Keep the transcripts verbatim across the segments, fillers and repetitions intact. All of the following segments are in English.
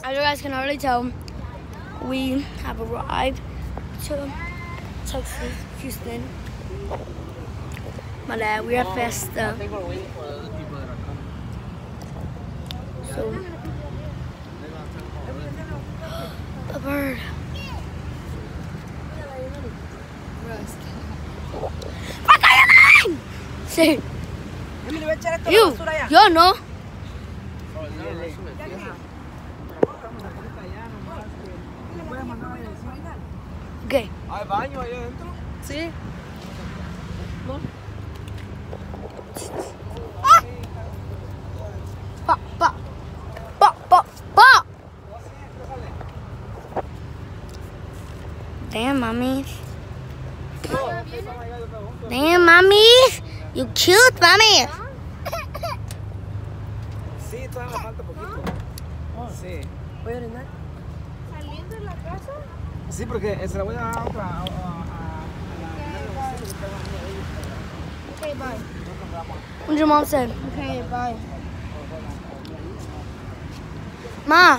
as you guys can already tell, we have arrived to Texas, Houston. But uh, we're at Festa. So, a bird. Sí. You, yo no. Okay. ¿Hay baño ahí adentro? Sí. Pa, pa, pa, pa, pa. Damn, mommies. Damn, mommies. You cute, mommies. Sí, todavía me falta poquito. Sí. ¿Voy a orinar? ¿Saliendo de la casa? Sí, porque se la voy a dar a otra. A, a, a, Okay, bye. What your mom said? Okay, bye. Ma.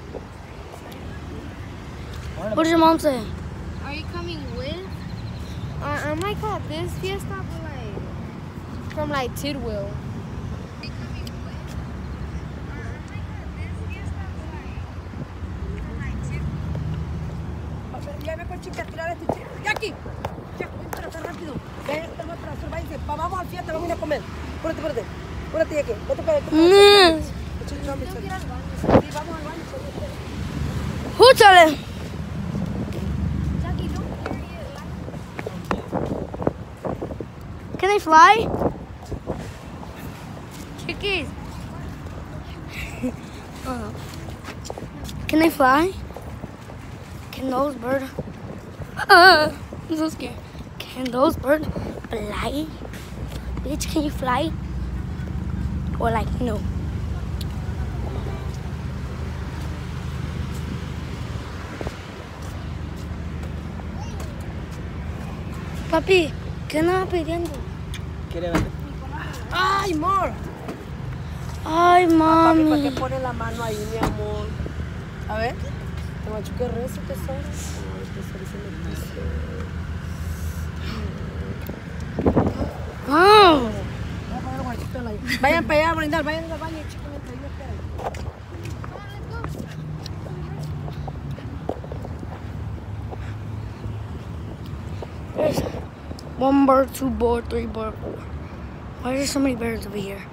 What did your mom say? Are you coming with? Uh, I might call this fiesta, but like from like Tidwell. Ya ve con chicas, tirar este chico. Jackie, ya, entra, está rápido. Ya, entra, entra, váyanse. Vamos al fiesta, vamos a ir a comer. Púrate, púrate. Púrate, Jackie. Vete para el. Mm. Tengo que ir al baño. Sí, vamos al baño. Who told him? Jackie, don't carry it. Can they fly? Chickies. uh, can they fly? Can those birds? Uh, I'm so scared. Can those birds fly? Bitch, can you fly? Or like no? Papi, ¿qué andaba pidiendo? ¿Quiere ver? ¡Ay, amor! Ay, Papi, ¿para qué mami. pone la mano ahí, mi amor? A ver. Te machuqué rezo, tesoro. Ay, tesoro, se me puso. Wow. Voy a poner el guachito en la- Vayan para allá a brindar, vayan al baño, chicos, mientras ahí me esperan. There's one bird, two bird, three bird, four. Why are there so many birds over here?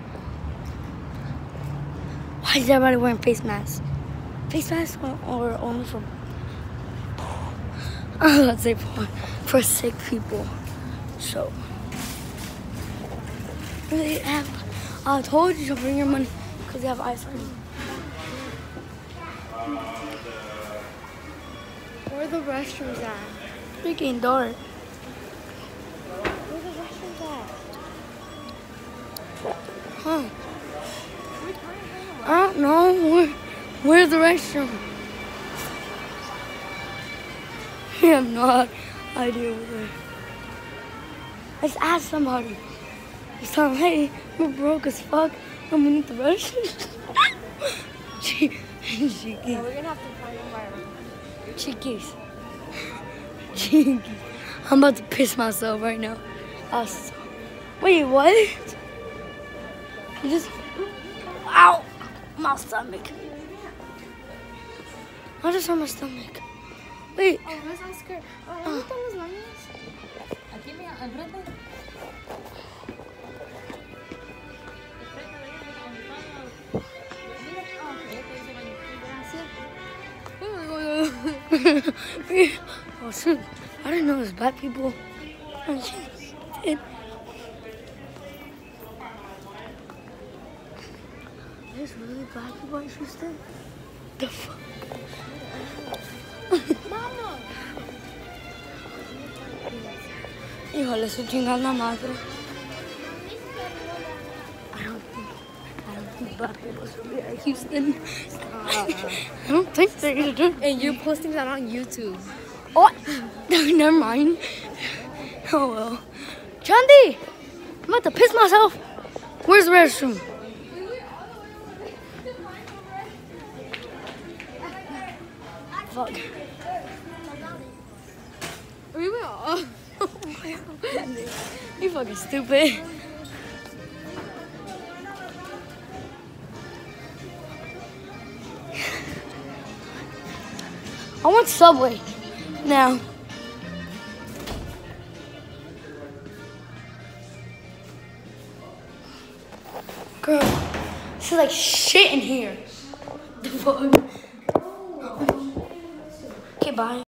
Why is everybody wearing face masks? Face masks or, or only for, uh, let's say for, for sick people. So, they have, I told you to bring your money because they have ice cream. Where are the restrooms at? Freaking dark. Where are the restrooms at? Huh. I don't know. Where, where's the restroom? I have no idea where. Let's ask somebody. Just tell them, hey, we're broke as fuck and we need the restroom. she, she Yeah, we're gonna have to find them by Chickies. Chickies. I'm about to piss myself right now. I was, wait, what? You just, ow, my stomach. I just hurt my stomach. Wait. Oh, let's ask her. Oh, ¿dónde están los baños? Aquí, mira, al frente. Oh shoot, I didn't know there's black people. Oh, shit. There's really black people in Houston? The fuck? Mama! Híjole, su chingada madre. I don't think, I don't think black people should be at Houston. I don't think they do. And you're posting that on YouTube. Oh, never mind. Oh well. Chandi, I'm about to piss myself. Where's the restroom? fuck? We will. You fucking stupid. I want Subway now. Girl, this is like shit in here. The fuck? Okay, bye.